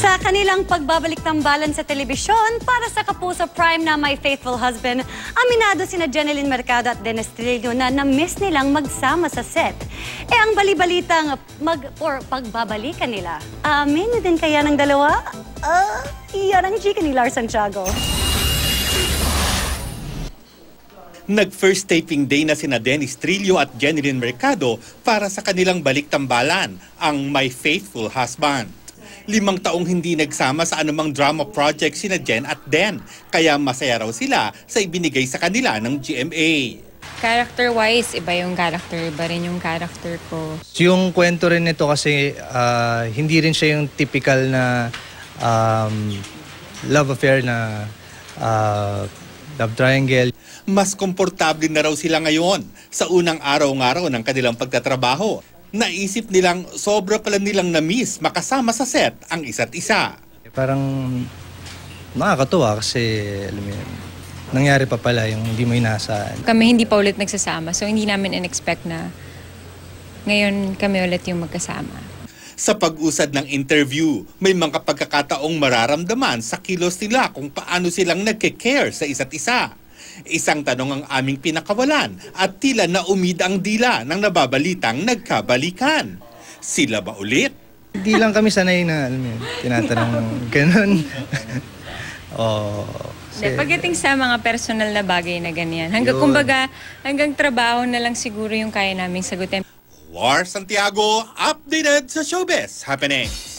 Sa kanilang pagbabalik-tambalan sa telebisyon para sa Kapuso Prime na My Faithful Husband, aminado sina Jeneline Mercado at Dennis Trillo na na-miss nilang magsama sa set. Ang bali-balitang pagbabalikan nila, amin din kaya ng dalawa? Yan ang chika ni Lars Santiago. Nag-first taping day na sina Dennis Trillo at Jeneline Mercado para sa kanilang balik-tambalan, ang My Faithful Husband. 5 taong hindi nagsama sa anumang drama project sina Jen at Den, kaya masaya raw sila sa ibinigay sa kanila ng GMA. Character-wise, iba yung character, iba rin yung character ko. Yung kwento rin nito kasi hindi rin siya yung typical na love affair na love triangle. Mas komportable na raw sila ngayon sa unang araw-araw ng kanilang pagtatrabaho. Naisip nilang sobra pala nilang na-miss makasama sa set ang isa't isa. Parang nakakatuwa kasi alam mo yun, nangyari pa pala yung hindi mo inaasahan. Kami hindi pa ulit nagsasama, so hindi namin in-expect na ngayon kami ulit yung magkasama. Sa pag-usad ng interview, may mga pagkakataong mararamdaman sa kilos nila kung paano silang nagke-care sa isa't isa. Isang tanong ang aming pinakawalan at tila naumida ang dila ng nababalitang nagkabalikan. Sila ba ulit? Hindi lang kami sanay na alam mo yun, tinatanong ganun. Pagdating sa mga personal na bagay na ganyan, hanggang trabaho na lang siguro yung kaya naming sagutin. Lars Santiago, updated sa Showbiz Happenings.